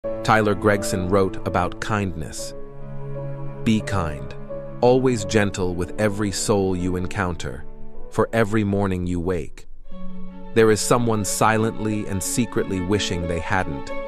Tyler Gregson wrote about kindness. Be kind, always gentle with every soul you encounter, for every morning you wake. There is someone silently and secretly wishing they hadn't,